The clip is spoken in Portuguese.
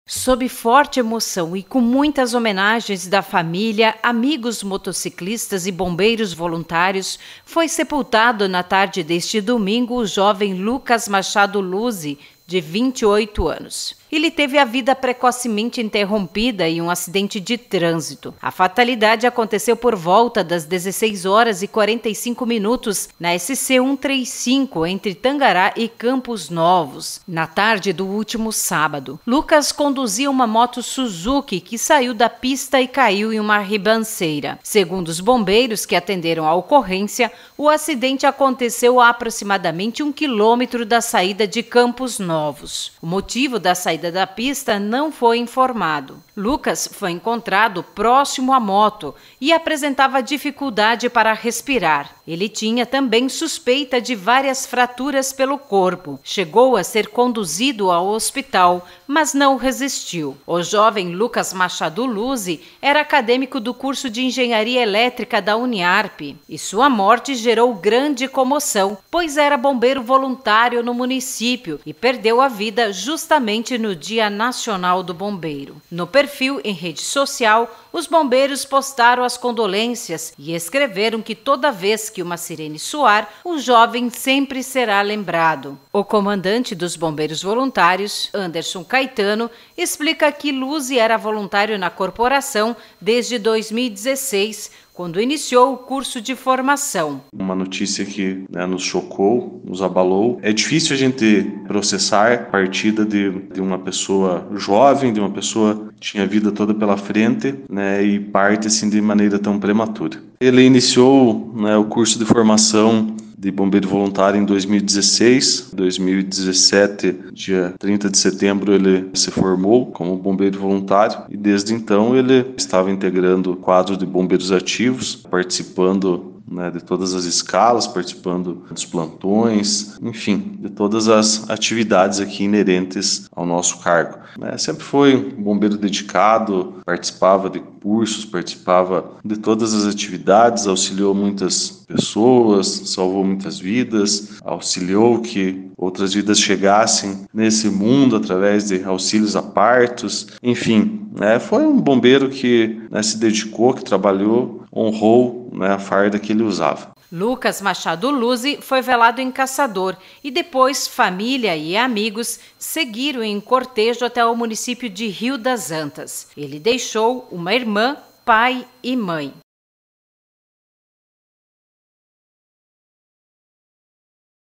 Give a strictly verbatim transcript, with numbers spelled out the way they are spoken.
Sob forte emoção e com muitas homenagens da família, amigos motociclistas e bombeiros voluntários, foi sepultado na tarde deste domingo o jovem Lucas Machado Luzzi, de vinte e oito anos. Ele teve a vida precocemente interrompida em um acidente de trânsito. A fatalidade aconteceu por volta das dezesseis horas e quarenta e cinco minutos na S C cento e trinta e cinco, entre Tangará e Campos Novos, na tarde do último sábado. Lucas conduzia uma moto Suzuki que saiu da pista e caiu em uma ribanceira. Segundo os bombeiros que atenderam a ocorrência, o acidente aconteceu a aproximadamente um quilômetro da saída de Campos Novos. O motivo da saída da pista não foi informado. Lucas foi encontrado próximo à moto e apresentava dificuldade para respirar. Ele tinha também suspeita de várias fraturas pelo corpo. Chegou a ser conduzido ao hospital, mas não resistiu. O jovem Lucas Machado Luzzi era acadêmico do curso de Engenharia Elétrica da Uniarp e sua morte gerou grande comoção, pois era bombeiro voluntário no município e perdeu a vida justamente no Dia Nacional do Bombeiro. No perfil em rede social, os bombeiros postaram as condolências e escreveram que toda vez que uma sirene soar, o jovem sempre será lembrado. O comandante dos bombeiros voluntários, Anderson Caetano, explica que Luzzi era voluntário na corporação desde dois mil e dezesseis, quando iniciou o curso de formação. Uma notícia que, né, nos chocou, nos abalou. É difícil a gente processar a partida de, de uma pessoa jovem, de uma pessoa que tinha a vida toda pela frente, né, e parte assim de maneira tão prematura. Ele iniciou, né, o curso de formação de bombeiro voluntário em dois mil e dezesseis. Em dois mil e dezessete, dia trinta de setembro, ele se formou como bombeiro voluntário e desde então ele estava integrando o quadro de bombeiros ativos, participando, né, de todas as escalas, participando dos plantões, enfim, de todas as atividades aqui inerentes ao nosso cargo. É, sempre foi um bombeiro dedicado, participava de cursos, participava de todas as atividades, auxiliou muitas pessoas, salvou muitas vidas, auxiliou que outras vidas chegassem nesse mundo através de auxílios a partos, enfim, né, foi um bombeiro que, né, se dedicou, que trabalhou, honrou, né, a farda que ele usava. Lucas Machado Luzzi foi velado em Caçador e depois família e amigos seguiram em cortejo até o município de Rio das Antas. Ele deixou uma irmã, pai e mãe.